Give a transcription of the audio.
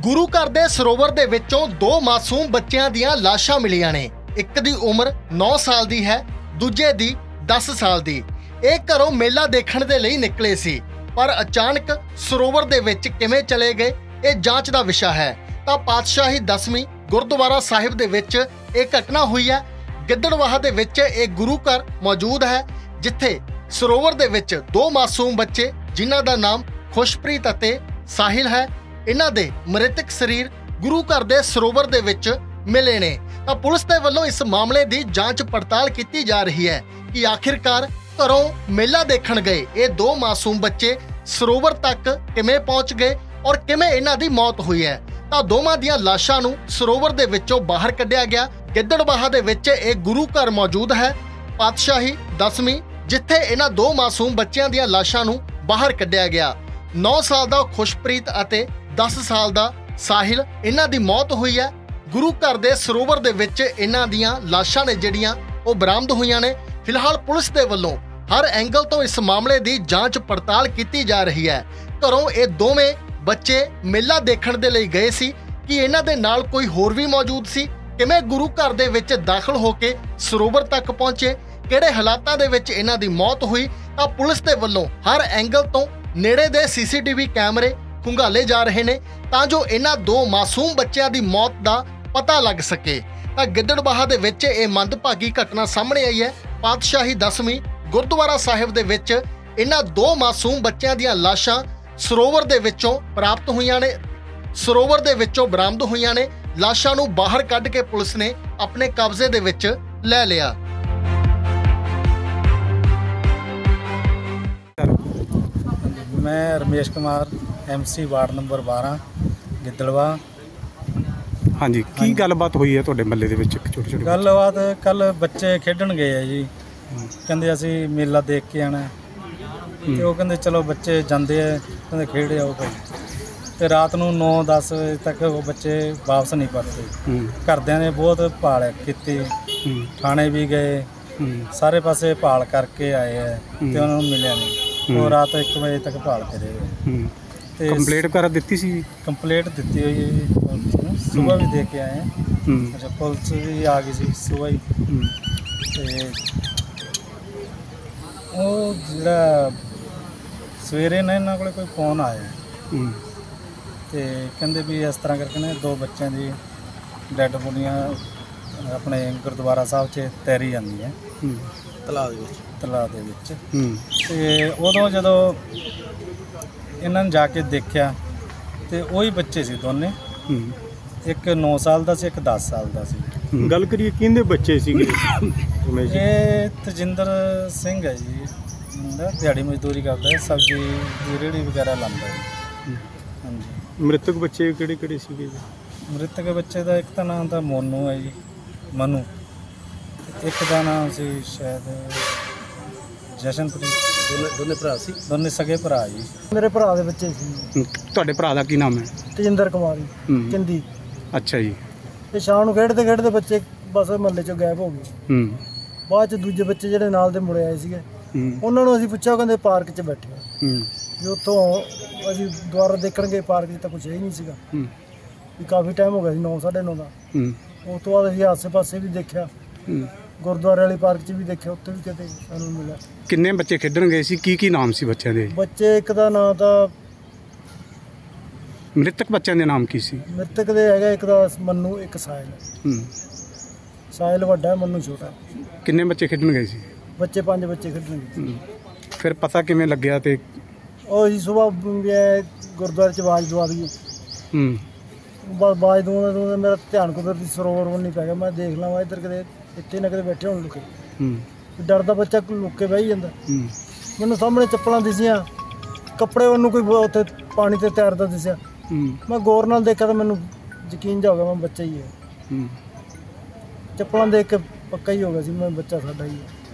ਗੁਰੂ ਘਰ ਦੇ ਸਰੋਵਰ ਦੇ ਵਿੱਚੋਂ ਦੋ ਮਾਸੂਮ ਬੱਚਿਆਂ ਦੀਆਂ ਲਾਸ਼ਾਂ ਮਿਲੀਆਂ ਨੇ। ਇੱਕ ਦੀ ਉਮਰ 9 ਸਾਲ ਦੀ ਹੈ, ਦੂਜੇ ਦੀ 10 ਸਾਲ ਦੀ। ਇਹ ਘਰੋਂ ਮੇਲਾ ਦੇਖਣ ਦੇ ਲਈ ਨਿਕਲੇ ਸੀ, ਪਰ ਅਚਾਨਕ ਸਰੋਵਰ ਦੇ ਵਿੱਚ ਕਿਵੇਂ ਚਲੇ ਗਏ ਇਹ ਜਾਂਚ ਦਾ ਵਿਸ਼ਾ ਹੈ। ਤਾਂ ਪਾਤਸ਼ਾਹੀ 10ਵੀਂ ਗੁਰਦੁਆਰਾ ਸਾਹਿਬ ਦੇ ਵਿੱਚ ਇਹ ਘਟਨਾ ਹੋਈ ਹੈ। ਗਿੱਦੜਵਾਹਾ ਦੇ ਵਿੱਚ ਇਹ ਗੁਰੂ ਘਰ ਮੌਜੂਦ ਹੈ, ਜਿੱਥੇ ਸਰੋਵਰ ਦੇ ਵਿੱਚ ਦੋ ਮਾਸੂਮ ਬੱਚੇ ਜਿਨ੍ਹਾਂ ਦਾ ਨਾਮ ਖੁਸ਼ਪ੍ਰੀਤ ਅਤੇ ਸਾਹਿਲ ਹੈ, ਇਹਨਾਂ ਦੇ ਮ੍ਰਿਤਕ ਸਰੀਰ ਗੁਰੂ ਘਰ ਦੇ ਸਰੋਵਰ ਦੇ ਵਿੱਚ ਮਿਲੇ ਨੇ। ਤਾਂ ਪੁਲਿਸ ਦੇ ਵੱਲੋਂ ਇਸ ਮਾਮਲੇ ਦੀ ਜਾਂਚ ਪੜਤਾਲ ਕੀਤੀ ਜਾ ਰਹੀ ਹੈ ਕਿ ਆਖਿਰਕਾਰ ਘਰੋਂ ਮੇਲਾ ਦੇਖਣ ਗਏ ਇਹ ਦੋ ਮਾਸੂਮ ਬੱਚੇ ਸਰੋਵਰ ਤੱਕ ਕਿਵੇਂ ਪਹੁੰਚ ਗਏ ਔਰ ਕਿਵੇਂ ਇਹਨਾਂ ਦੀ ਮੌਤ ਹੋਈ ਹੈ। ਤਾਂ ਦੋਵਾਂ ਦੀਆਂ ਲਾਸ਼ਾਂ ਨੂੰ ਸਰੋਵਰ ਦੇ ਵਿੱਚੋਂ ਬਾਹਰ ਕੱਢਿਆ ਗਿਆ। ਗਿੱਦੜਬਾਹਾ ਦੇ ਵਿੱਚ ਇਹ ਗੁਰੂ ਘਰ ਮੌਜੂਦ ਹੈ, ਪਾਤਸ਼ਾਹੀ 10ਵੀਂ, ਜਿੱਥੇ ਇਹਨਾਂ ਦੋ ਮਾਸੂਮ ਬੱਚਿਆਂ ਦੀਆਂ ਲਾਸ਼ਾਂ ਨੂੰ ਬਾਹਰ ਕੱਢਿਆ ਗਿਆ। 9 ਸਾਲ ਦਾ ਖੁਸ਼ਪ੍ਰੀਤ ਅਤੇ 10 ਸਾਲ ਦਾ ਸਾਹਿਲ, ਇਹਨਾਂ ਦੀ ਮੌਤ ਹੋਈ ਹੈ। ਗੁਰੂ ਘਰ ਦੇ ਸਰੋਵਰ ਦੇ ਵਿੱਚ ਇਹਨਾਂ ਦੀਆਂ ਲਾਸ਼ਾਂ ਨੇ ਜਿਹੜੀਆਂ ਉਹ ਬਰਾਮਦ ਹੋਈਆਂ ਨੇ। ਫਿਲਹਾਲ ਪੁਲਿਸ ਦੇ ਵੱਲੋਂ ਹਰ ਐਂਗਲ ਤੋਂ ਇਸ ਮਾਮਲੇ ਦੀ ਜਾਂਚ ਪੜਤਾਲ ਕੀਤੀ ਜਾ ਰਹੀ ਹੈ। ਘਰੋਂ ਇਹ ਦੋਵੇਂ ਬੱਚੇ ਮੇਲਾ ਦੇਖਣ ਦੇ ਲਈ ਗਏ ਸੀ ਕਿ ਇਹਨਾਂ ਦੇ ਨਾਲ ਕੋਈ ਹੋਰ ਵੀ ਮੌਜੂਦ ਸੀ, ਕਿਵੇਂ ਗੁਰੂ ਘਰ ਦੇ ਵਿੱਚ ਦਾਖਲ ਹੋ ਕੇ ਸਰੋਵਰ ਤੱਕ ਪਹੁੰਚੇ, ਕਿਹੜੇ ਹਾਲਾਤਾਂ ਦੇ ਵਿੱਚ ਇਹਨਾਂ ਦੀ ਮੌਤ ਹੋਈ। ਤਾਂ ਪੁਲਿਸ ਦੇ ਵੱਲੋਂ ਹਰ ਐਂਗਲ ਤੋਂ ਨੇੜੇ ਦੇ CCTV ਕੈਮਰੇ ਖੁੰਗਾਲੇ ਜਾ ਰਹੇ ਨੇ ਤਾਂ ਜੋ ਇਹਨਾਂ ਦੋ ਮਾਸੂਮ ਬੱਚਿਆਂ ਦੀ ਮੌਤ ਦਾ ਪਤਾ ਲੱਗ ਸਕੇ। ਤਾਂ ਗਿੱਦੜਬਾਹਾ ਦੇ ਵਿੱਚ ਇਹ ਮੰਦਭਾਗੀ ਘਟਨਾ ਸਾਹਮਣੇ ਆਈ ਹੈ। ਪਾਤਸ਼ਾਹੀ 10ਵੀਂ ਗੁਰਦੁਆਰਾ ਸਾਹਿਬ ਦੇ ਵਿੱਚ ਇਹਨਾਂ ਦੋ ਮਾਸੂਮ ਬੱਚਿਆਂ ਦੀਆਂ ਲਾਸ਼ਾਂ ਸਰੋਵਰ ਦੇ ਵਿੱਚੋਂ ਪ੍ਰਾਪਤ ਹੋਈਆਂ ਨੇ, ਸਰੋਵਰ ਦੇ ਵਿੱਚੋਂ ਬਰਾਮਦ ਹੋਈਆਂ ਨੇ। ਲਾਸ਼ਾਂ ਨੂੰ ਬਾਹਰ ਕੱਢ ਕੇ ਪੁਲਿਸ ਨੇ ਆਪਣੇ ਕਬਜ਼ੇ ਦੇ ਵਿੱਚ ਲੈ ਲਿਆ। मैं Ramesh Kumar MC ward number 12 Gidderbaha. ਹਾਂਜੀ, ਕੀ ਗੱਲਬਾਤ ਹੋਈ ਹੈ ਤੁਹਾਡੇ ਮੱਲੇ ਦੇ ਵਿੱਚ? ਛੋਟੇ ਗੱਲਬਾਤ ਕੱਲ ਬੱਚੇ ਖੇਡਣ ਗਏ ਆ ਜੀ, ਕਹਿੰਦੇ ਅਸੀਂ ਮੇਲਾ ਦੇਖ ਕੇ ਆਣਾ ਤੇ ਉਹ ਕਹਿੰਦੇ ਚਲੋ ਬੱਚੇ ਜਾਂਦੇ ਆ, ਕਹਿੰਦੇ ਖੇਡ ਆਓ ਭਾਈ। ਤੇ ਰਾਤ ਨੂੰ 9-10 ਵਜੇ ਤੱਕ ਉਹ ਬੱਚੇ ਵਾਪਸ ਨਹੀਂ ਪਰਤੇ। ਘਰਦਿਆਂ ਨੇ ਬਹੁਤ ਭਾਲ ਕੀਤੀ, ਥਾਣੇ ਵੀ ਗਏ, ਸਾਰੇ ਪਾਸੇ ਭਾਲ ਕਰਕੇ ਆਏ ਆ ਤੇ ਉਹਨਾਂ ਨੂੰ ਮਿਲਿਆ ਨਹੀਂ। ਉਹ ਰਾਤ 1 ਵਜੇ ਤੱਕ ਭਾਲ ਕਰੇ ਤੇ ਕੰਪਲੇਂਟ ਵਗੈਰਾ ਦਿੱਤੀ ਸੀ? ਕੰਪਲੇਂਟ ਦਿੱਤੀ ਹੋਈ ਹੈ ਜੀ, ਸੁਬਾਹ ਵੀ ਦੇ ਕੇ ਆਏ ਹਾਂ। ਅੱਛਾ, ਪੁਲਿਸ ਵੀ ਆ ਗਈ ਸੀ ਸੁਬਾਹ ਹੀ। ਤੇ ਉਹ ਜਿਹੜਾ ਸਵੇਰੇ ਨਾ ਇਹਨਾਂ ਕੋਲ ਕੋਈ ਫੋਨ ਆਇਆ ਤੇ ਕਹਿੰਦੇ ਵੀ ਇਸ ਤਰ੍ਹਾਂ ਕਰਕੇ ਨਾ ਦੋ ਬੱਚਿਆਂ ਦੀ ਡੈੱਡ ਬੋਡੀਆਂ ਆਪਣੇ ਗੁਰਦੁਆਰਾ ਸਾਹਿਬ 'ਚ ਤੈਰੀ ਜਾਂਦੀ ਹੈ ਤਲਾਅ ਦੇ ਵਿੱਚ। ਤੇ ਉਦੋਂ ਜਦੋਂ ਇਹਨਾਂ ਨੇ ਜਾ ਕੇ ਦੇਖਿਆ ਤੇ ਉਹੀ ਬੱਚੇ ਸੀ ਦੋਨੇ, ਇੱਕ 9 ਸਾਲ ਦਾ ਸੀ, ਇੱਕ 10 ਸਾਲ ਦਾ ਸੀ। ਗੱਲ ਕਰੀਏ ਕਿਹਦੇ ਬੱਚੇ ਸੀਗੇ? ਇਹ ਤਜਿੰਦਰ ਸਿੰਘ ਹੈ ਜੀ, ਦਿਹਾੜੀ ਮਜ਼ਦੂਰੀ ਕਰਦਾ ਹੈ, ਸਬਜ਼ੀ ਦੀ ਰੇਹੜੀ ਵਗੈਰਾ ਲਾਉਂਦਾ ਹੈ। ਹਾਂਜੀ। ਮ੍ਰਿਤਕ ਬੱਚੇ ਕਿਹੜੇ ਕਿਹੜੇ ਸੀਗੇ? ਮ੍ਰਿਤਕ ਬੱਚੇ ਦਾ ਇੱਕ ਤਾਂ ਨਾਮ ਤਾਂ ਮੋਨੂ ਹੈ ਜੀ, ਮਨੂ। ਇੱਕ ਦਾ ਨਾਮ ਸੀ ਸ਼ਾਇਦ ਜਸ਼ਨਪ੍ਰੀਤ। ਦੋਨੇ ਭਰਾ ਸੀ? ਦੋਨੇ ਸਗੇ ਭਰਾ ਜੀ। ਮੇਰੇ ਭਰਾ ਦੇ ਬੱਚੇ ਸੀ। ਤੁਹਾਡੇ ਭਰਾ ਦਾ ਕੀ ਨਾਮ ਹੈ? ਤਜਿੰਦਰ ਕੁਮਾਰੀ ਕਿੰਦੀ। ਅੱਛਾ ਜੀ। ਤੇ ਸ਼ਾਮ ਨੂੰ ਖੇਡਦੇ ਖੇਡਦੇ ਬੱਚੇ ਬਸ ਮਹੱਲੇ 'ਚੋਂ ਗਾਇਬ ਹੋ ਗਏ। ਬਾਅਦ 'ਚ ਦੂਜੇ ਬੱਚੇ ਜਿਹੜੇ ਨਾਲ ਦੇ ਮੁੰਡੇ ਆਏ ਸੀਗੇ, ਉਹਨਾਂ ਨੂੰ ਅਸੀਂ ਪੁੱਛਿਆ, ਕਹਿੰਦੇ ਪਾਰਕ 'ਚ ਬੈਠੇ ਵੀ ਉੱਥੋਂ ਅਸੀਂ ਦੁਆਰਾ ਦੇਖਣ ਗਏ, ਪਾਰਕ 'ਚ ਤਾਂ ਕੁਛ ਹੈ ਹੀ ਨਹੀਂ ਸੀਗਾ ਵੀ ਕਾਫੀ ਟਾਈਮ ਹੋ ਗਿਆ ਸੀ, 9 ਸਾਢੇ 9 ਦਾ। ਉਸ ਤੋਂ ਬਾਅਦ ਅਸੀਂ ਆਸੇ ਪਾਸੇ ਵੀ ਦੇਖਿਆ, ਗੁਰਦੁਆਰੇ ਵਾਲੀ ਪਾਰਕ 'ਚ ਵੀ ਦੇਖਿਆ, ਉੱਥੇ ਵੀ ਕਿਤੇ ਸਾਨੂੰ ਮਿਲਿਆ। ਕਿੰਨੇ ਬੱਚੇ ਖੇਡਣ ਗਏ ਸੀ? ਕੀ ਨਾਮ ਸੀ ਬੱਚਿਆਂ ਦੇ? ਬੱਚੇ ਇੱਕ ਦਾ ਨਾਂ ਤਾਂ ਮ੍ਰਿਤਕ ਬੱਚਿਆਂ ਦੇ ਨਾਮ ਕੀ ਸੀ? ਮ੍ਰਿਤਕ ਦੇ ਹੈਗਾ ਇੱਕ ਦਾ ਮਨੂ, ਇੱਕ ਸਾਹਿਲ। ਸਾਹਿਲ ਵੱਡਾ ਹੈ, ਮਨੂ ਛੋਟਾ। ਕਿੰਨੇ ਬੱਚੇ ਖੇਡਣ ਗਏ ਸੀ? ਬੱਚੇ 5 ਬੱਚੇ ਖੇਡਣ ਗਏ। ਫਿਰ ਪਤਾ ਕਿਵੇਂ ਲੱਗਿਆ? ਤੇ ਉਹ ਜੀ ਸੁਬਾਹ ਗੁਰਦੁਆਰੇ 'ਚ ਆਵਾਜ਼ ਦਵਾ ਦਈ। ਆਵਾਜ਼ ਦਵਾਉਂਦੇ ਮੇਰਾ ਧਿਆਨ ਕੁਦਰਤੀ ਸਰੋਵਰ ਵੱਲ ਨਹੀਂ ਪੈ ਗਿਆ। ਮੈਂ ਦੇਖ ਲਵਾਂ ਇੱਧਰ ਕਿਤੇ, ਇੱਥੇ ਨਾ ਕਿਤੇ ਬੈਠੇ ਹੋਣ ਲੁਕੇ। ਡਰਦਾ ਬੱਚਾ ਲੁੱਕ ਕੇ ਬਹਿ ਜਾਂਦਾ। ਮੈਨੂੰ ਸਾਹਮਣੇ ਚੱਪਲਾਂ ਦਿਸੀਆਂ, ਕੱਪੜੇ ਉਹਨੂੰ ਕੋਈ ਉੱਥੇ ਪਾਣੀ 'ਤੇ ਤੈਰਦਾ ਦਿਸਿਆ। ਮੈਂ ਗੌਰ ਨਾਲ ਦੇਖਿਆ ਤਾਂ ਮੈਨੂੰ ਯਕੀਨ ਜਾ ਹੋ ਗਿਆ ਮੈਂ ਬੱਚਾ ਹੀ ਹੈ। ਚੱਪਲਾਂ ਦੇਖ ਕੇ ਪੱਕਾ ਹੀ ਹੋ ਗਿਆ ਸੀ ਮੈਂ ਬੱਚਾ ਸਾਡਾ ਹੀ ਹੈ।